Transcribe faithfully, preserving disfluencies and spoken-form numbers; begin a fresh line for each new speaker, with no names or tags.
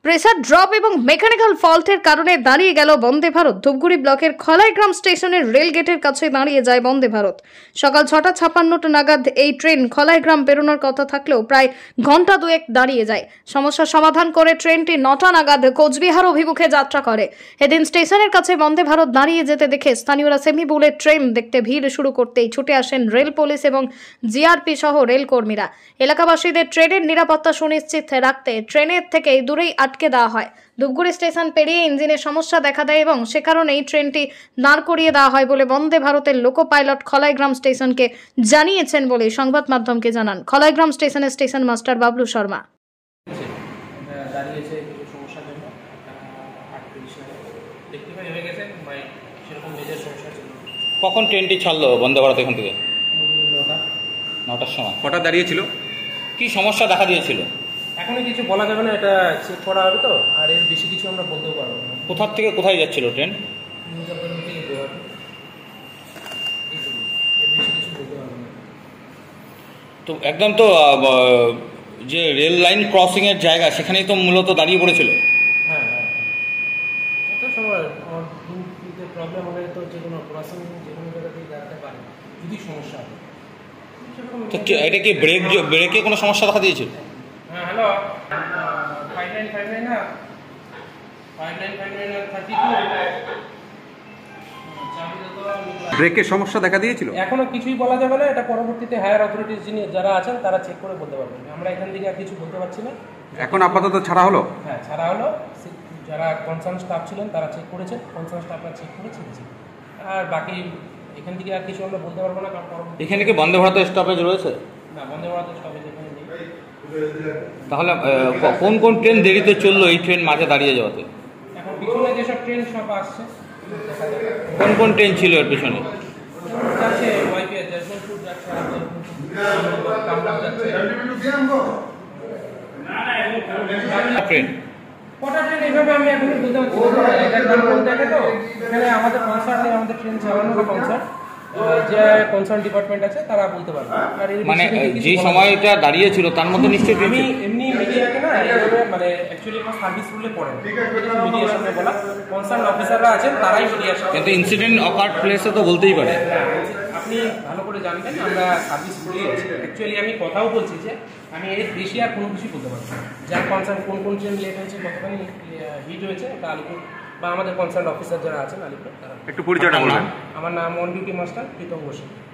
Pressure drop এবং mechanical ফল্টের কারণে দাঁড়িয়ে গেল বন্দে ভারত। ধূপগুড়ি ব্লকের খলাইগ্রাম স্টেশনের রেল গেটের কাছে দাঁড়িয়ে যায় বন্দে ভারত। সকাল ছটা ছাপ্পান্নটা নাগাদ এই ট্রেন খলাইগ্রাম বেরোনোর কথা থাকলেও প্রায় ঘন্টা দুয়েক দাঁড়িয়ে যায়। সমস্যা সমাধান করে ট্রেনটি নটা নাগাদ কোচবিহার অভিমুখে যাত্রা করে। এদিন স্টেশনের কাছে বন্দে ভারত দাঁড়িয়ে যেতে দেখে স্থানীয়রা সেমি বুলেট ট্রেন দেখতে ভিড় শুরু করতেই ছুটে আসেন রেল পুলিশ এবং জিআরপি সহ রেল কর্মীরা। এলাকাবাসীদের ট্রেনের নিরাপত্তা সুনিশ্চিত রাখতে ট্রেনের থেকে দূরেই আটকে দেওয়া হয়। ধূপগুড়ি স্টেশন পেরিয়ে ইঞ্জিনের সমস্যা দেখা দেয় এবং সে কারণেই ট্রেনটি দাঁড় করিয়ে দেওয়া হয় বলে বন্দে ভারতের লোকো পাইলট খলাইগ্রাম স্টেশনকে জানিয়েছেন বলে সংবাদ মাধ্যমকে জানান খলাইগ্রাম স্টেশনের স্টেশন মাস্টার বাবলু শর্মা।
কখন ট্রেনটি ছাড়লো বন্দে ভারত এখান থেকে? নটার সময়। কটা দাঁড়িয়েছিল? কি সমস্যা দেখা দিয়েছিল?
এখনো কিছু বলা যাবে না, এটা চেক করা হবে তো, আর এর বেশি কিছু আমরা বলতেও পারবো না।
কোথা থেকে কোথায় যাচ্ছিল ট্রেন? তো একদম তো যে রেল লাইন ক্রসিং এর জায়গা সেখানেই তো মূলত দাঁড়িয়ে পড়েছিল।
হ্যাঁ হ্যাঁ এটা সময় প্রবলেম হলে তো যে কোনো ক্রসিং যে কোনো জায়গাতেই দাঁড়াতে পারে যদি সমস্যা হয়।
এটা কি ব্রেক ব্রেকে কোনো সমস্যা দেখা দিয়েছিল?
হ্যাঁ hello five nine five nine না five nine five nine thirty two
ব্রেকের সমস্যা দেখা দিয়েছিল?
এখনো কিছুই বলা যাবে না, এটা পরবর্তীতে হায়ার অথরিটিস যিনি যারা আছেন তারা চেক করে বলতে পারবেন। আমরা এখান থেকে আর কিছু বলতে পারছি না।
এখন আপাতত ছাড়া হলো?
হ্যাঁ ছাড়া হলো, যারা কনসার্ন স্টাফ ছিলেন তারা চেক করেছেন, কনসার্ন স্টাফরা চেক করে ছেড়েছে। আর বাকি এখান থেকে আর কিছু আমরা বলতে পারবো না, কারণ পরবর্তী
এখানে কি বন্দে ভারত স্টপেজ রয়েছে?
না, বন্দে ভারত স্টপেজ এখানে নেই।
তাহলে কোন কোন ট্রেন দেরিতে চললো এই ট্রেন মাঝে দাঁড়িয়ে যাওয়াতে?
এখন পিছনে যেসব ট্রেন সব আসছে,
কোন কোন ট্রেন ছিল এর পিছনে?
যাচ্ছে ওয়াইপিআর জয়সলপুর যাচ্ছে, কামরাপ যাচ্ছে।
ট্রেন
কটা ট্রেন এইভাবে আমি এখন বলতে পারছি না, এটা কারণ বলতে থাকে তো এখানে আমাদের কনসার্ন নেই, আমাদের ট্রেন চালানোর কনসার্ন যে কনসার্ন ডিপার্টমেন্ট আছে তারা বলতে পারবে। আর
মানে যে সময়টা দাঁড়িয়েছিল তার মধ্যে নিশ্চয়ই
আমি এমনি মিডিয়াকে না এইভাবে মানে অ্যাকচুয়ালি কোনো সার্ভিস রুলে পড়ে না, মিডিয়ার সামনে বলা, কনসার্ন অফিসাররা আছেন তারাই মিডিয়ার সামনে।
কিন্তু ইনসিডেন্ট অকার্ড প্লেসে তো বলতেই পারে।
আপনি ভালো করে জানবেন আমরা সার্ভিস রুলেই আছি। অ্যাকচুয়ালি আমি কথাও বলছি যে আমি এর বেশি আর কোনো কিছু বলতে পারছি না। যার কনসার্ন কোন কোন ট্রেন লেট হয়েছে, কতখানি হিট হয়েছে, এটা আলিপুর বা আমাদের কনসার্ন অফিসার যারা আছেন আলিপুর তারা।
একটু পরিচয়টা বলুন।
আমার নাম on duty master Pritam Ghosh.